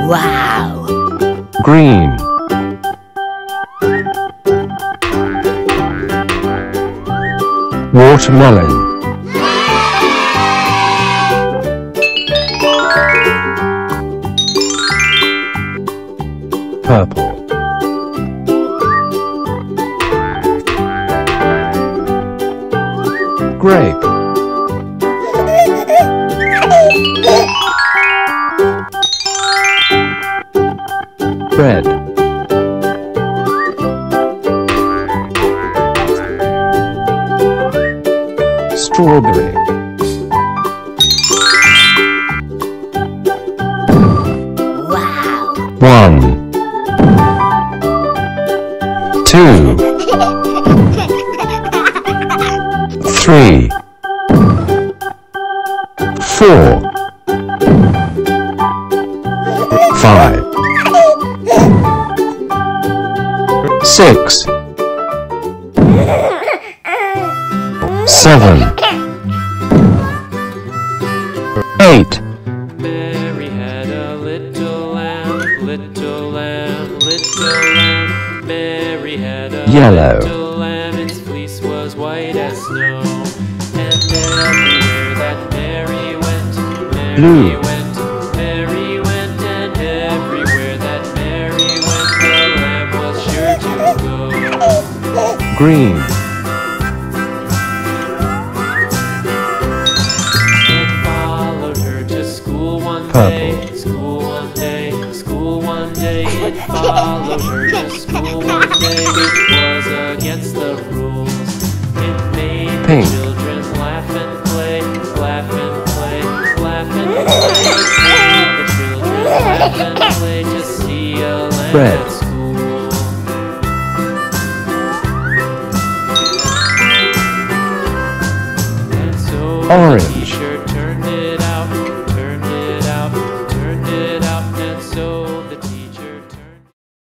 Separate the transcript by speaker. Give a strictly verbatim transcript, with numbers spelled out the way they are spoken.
Speaker 1: Wow!
Speaker 2: Green. Watermelon. Purple. Grape. Red. Strawberry.
Speaker 1: Wow!
Speaker 2: One. Two. Three. Four. Five. Six. Seven. Eight.
Speaker 3: Mary had a little lamb, little lamb, little lamb. Mary had a
Speaker 2: Yellow.
Speaker 3: little lamb, its fleece was white as snow. And everywhere that Mary went, Mary
Speaker 2: Blue.
Speaker 3: went, Mary went, and everywhere that Mary went, the lamb was sure to go.
Speaker 2: Green.
Speaker 3: Day, school one day, school one day, it followed her to school one day, which was against the rules. It made
Speaker 2: Pink.
Speaker 3: the children laugh and play, laugh and play, laugh and play. It made the children laugh and play to see a lamb
Speaker 2: Red.
Speaker 3: at school. And so
Speaker 2: Orange.
Speaker 3: the teacher